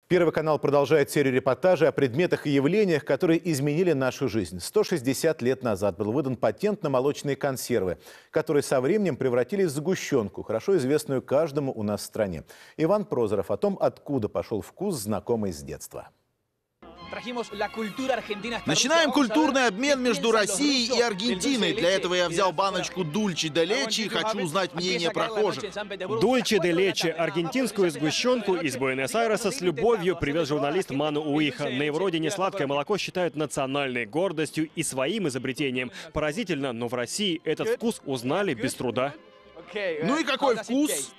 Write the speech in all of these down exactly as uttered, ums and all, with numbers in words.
Первый канал продолжает серию репортажей о предметах и явлениях, которые изменили нашу жизнь. сто шестьдесят лет назад был выдан патент на молочные консервы, которые со временем превратились в сгущенку, хорошо известную каждому у нас в стране. Иван Прозоров о том, откуда пошел вкус, знакомый с детства. Начинаем культурный обмен между Россией и Аргентиной. Для этого я взял баночку Дульче де Лече и хочу узнать мнение прохожих. Дульче де Лече – аргентинскую сгущенку из Буэнос-Айреса с любовью привез журналист Ману Уиха. На его родине сладкое молоко считают национальной гордостью и своим изобретением. Поразительно, но в России этот вкус узнали без труда. Ну и какой вкус?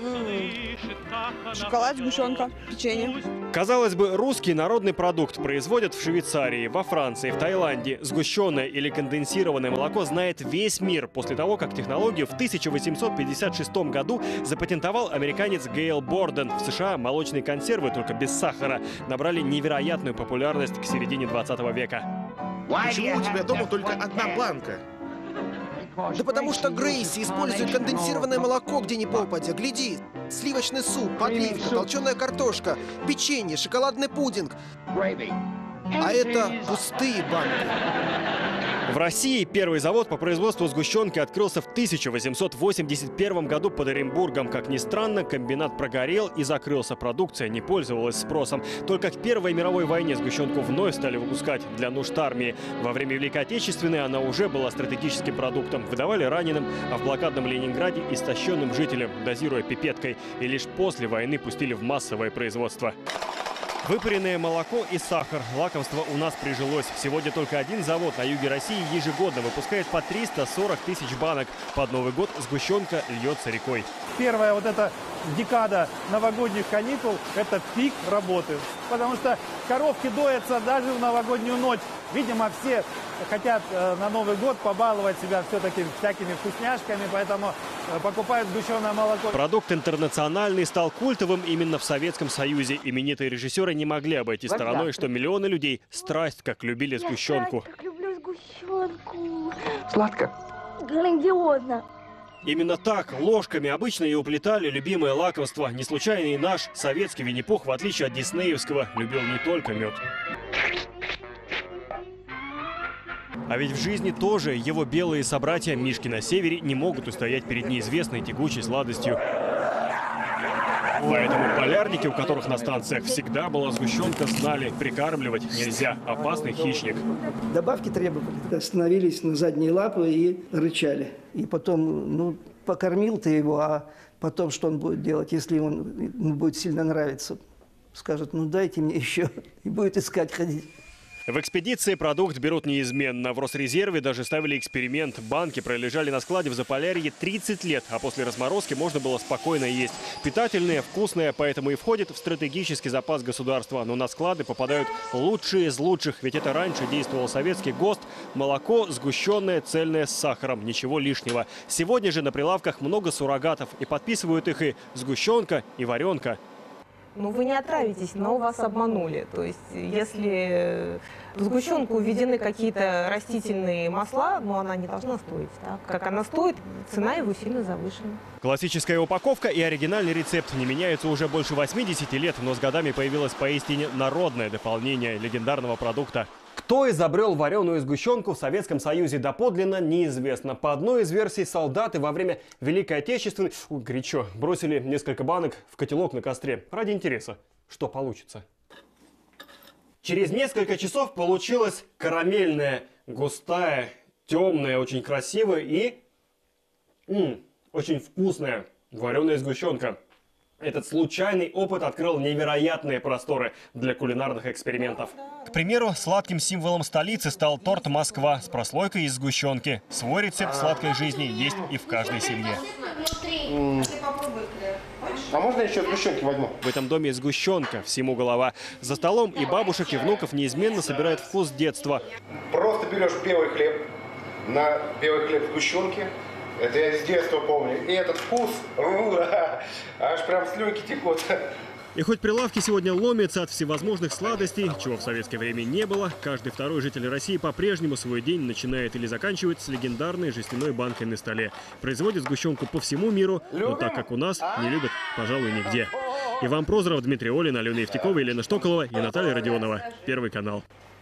Шоколад, сгущенка, печенье. Казалось бы, русский народный продукт производят в Швейцарии, во Франции, в Таиланде. Сгущенное или конденсированное молоко знает весь мир после того, как технологию в тысяча восемьсот пятьдесят шестом году запатентовал американец Гейл Борден. В США молочные консервы, только без сахара, набрали невероятную популярность к середине двадцатого века. Почему у тебя дома только одна банка? Да потому что Грейси использует конденсированное молоко где ни попадя. Гляди, сливочный суп, подливка, толченая картошка, печенье, шоколадный пудинг. А это пустые банки. В России первый завод по производству сгущенки открылся в тысяча восемьсот восемьдесят первом году под Оренбургом. Как ни странно, комбинат прогорел и закрылся. Продукция не пользовалась спросом. Только к Первой мировой войне сгущенку вновь стали выпускать для нужд армии. Во время Великой Отечественной она уже была стратегическим продуктом. Выдавали раненым, а в блокадном Ленинграде – истощенным жителям, дозируя пипеткой. И лишь после войны пустили в массовое производство. Выпаренное молоко и сахар. Лакомство у нас прижилось. Сегодня только один завод на юге России ежегодно выпускает по триста сорок тысяч банок. Под Новый год сгущенка льется рекой. Первая вот эта декада новогодних каникул – это пик работы. Потому что коровки доятся даже в новогоднюю ночь. Видимо, все хотят э, на Новый год побаловать себя все-таки всякими вкусняшками, поэтому э, покупают сгущенное молоко. Продукт интернациональный, стал культовым именно в Советском Союзе. Именитые режиссеры не могли обойти стороной, что миллионы людей страсть как любили сгущенку. Я страсть как люблю сгущенку. Сладко. Грандиозно. Именно так, ложками обычно и уплетали любимое лакомство. Не случайно и наш советский Винни-Пух, в отличие от диснеевского, любил не только мед. А ведь в жизни тоже его белые собратья Мишки на севере не могут устоять перед неизвестной тягучей сладостью. Поэтому полярники, у которых на станциях всегда была сгущенка, знали, прикармливать нельзя. Опасный хищник. Добавки требовали. Остановились на задние лапы и рычали. И потом, ну, покормил ты его, а потом что он будет делать, если он ему будет сильно нравиться? Скажет, ну дайте мне еще. И будет искать ходить. В экспедиции продукт берут неизменно. В Росрезерве даже ставили эксперимент. Банки пролежали на складе в Заполярье тридцать лет, а после разморозки можно было спокойно есть. Питательные, вкусные, поэтому и входит в стратегический запас государства. Но на склады попадают лучшие из лучших, ведь это раньше действовал советский ГОСТ. Молоко сгущенное, цельное, с сахаром, ничего лишнего. Сегодня же на прилавках много суррогатов, и подписывают их и сгущенка, и варенка. Ну, вы не отравитесь, но вас обманули. То есть, если в сгущенку введены какие-то растительные масла, но она не должна стоить так, как она стоит, цена его сильно завышена. Классическая упаковка и оригинальный рецепт не меняются уже больше восьмидесяти лет, но с годами появилось поистине народное дополнение легендарного продукта. Кто изобрел вареную сгущенку в Советском Союзе, доподлинно неизвестно. По одной из версий, солдаты во время Великой Отечественной, ой, горячо, бросили несколько банок в котелок на костре. Ради интереса, что получится. Через несколько часов получилась карамельная, густая, темная, очень красивая и м-м, очень вкусная вареная сгущенка. Этот случайный опыт открыл невероятные просторы для кулинарных экспериментов. К примеру, сладким символом столицы стал торт «Москва» с прослойкой из сгущенки. Свой рецепт сладкой жизни есть и в каждой семье. А можно еще сгущенки возьму? В этом доме сгущенка, всему голова. За столом и бабушек, и внуков неизменно собирают вкус детства. Просто берешь белый хлеб, на белый хлеб сгущенки. Это я с детства помню. И этот вкус, аж прям слюнки текут. И хоть прилавки сегодня ломятся от всевозможных сладостей, чего в советское время не было, каждый второй житель России по-прежнему свой день начинает или заканчивает с легендарной жестяной банкой на столе. Производит сгущенку по всему миру, но так как у нас, не любят, пожалуй, нигде. Иван Прозоров, Дмитрий Олин, Алена Евтякова, Елена Штоколова и Наталья Родионова. Первый канал.